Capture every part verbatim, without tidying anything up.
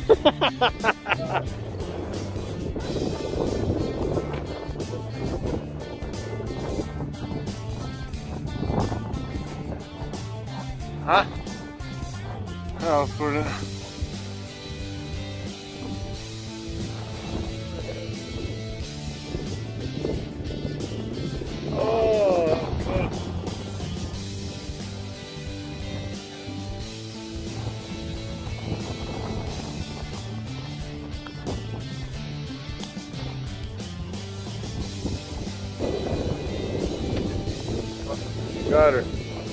Huh? Ja, for det. Oh, good. Got her.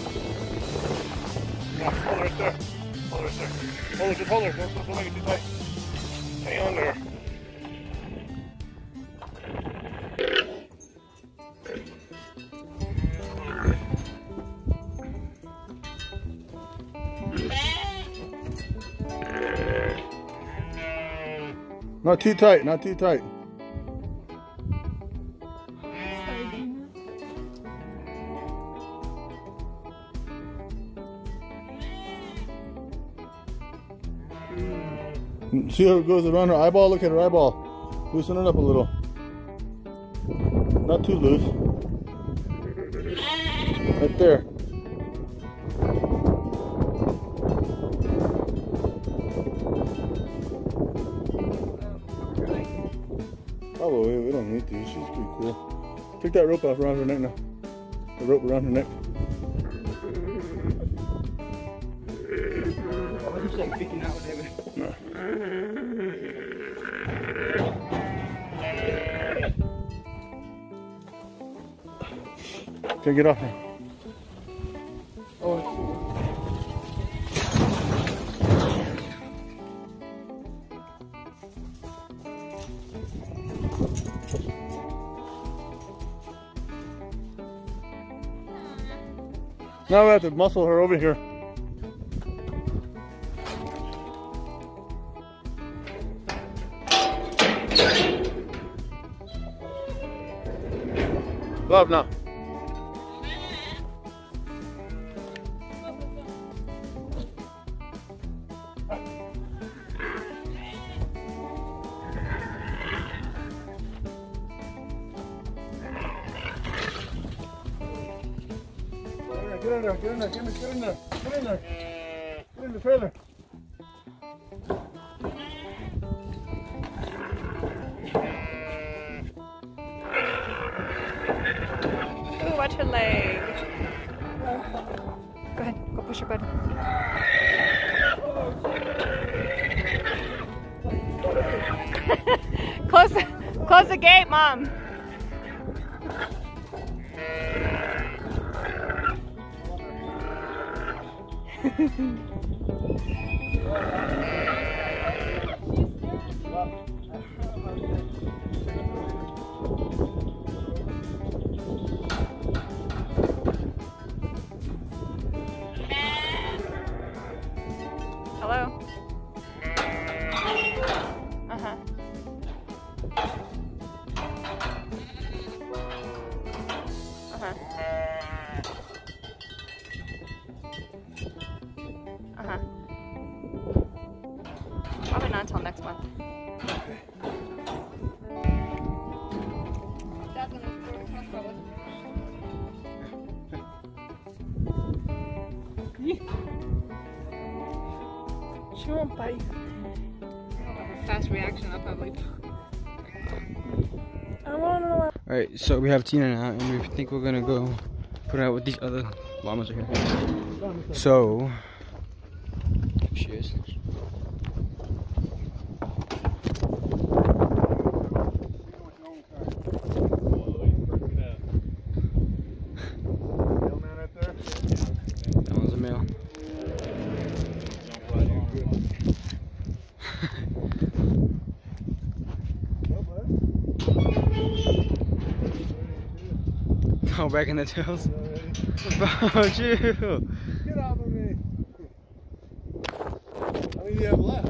Hold her right there. Hold her right there. Hold her, just hold her. Don't, don't make it too tight. Hang on there. Not too tight, not too tight. See how it goes around her eyeball? Look at her eyeball. Loosen it up a little. Not too loose. Right there. Probably, we don't need to. She's pretty cool. Take that rope off around her neck now. The rope around her neck. She's like freaking out with it. No. Can't get off now. Oh. Now we have to muscle her over here. Love now. Get in there, get in there, get in there, get in there, get in there, get in the trailer. Ooh, watch her leg. Go ahead, go push her button. close, close the gate, Mom. Hello? Uh-huh. Uh-huh. Uh-huh. Probably not until next month. Dad's gonna go to Costco with She won't bite. Fast reaction, I'll probably. I wanna know. Alright, so we have Tina now, and we think we're gonna go put her out with these other llamas right here. So, here she is. That one's a male. Oh, back in the tails. About you. Get off of me. How many do you have left?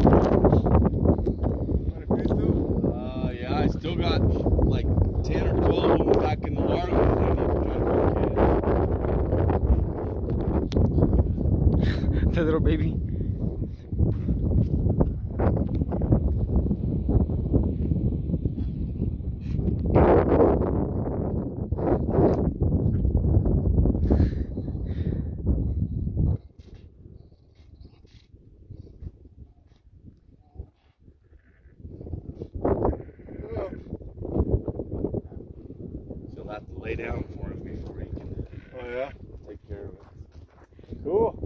Uh, yeah, I still got like ten or twelve of them back in the water. The little baby. down for him before he can Oh yeah? take care of it. Cool.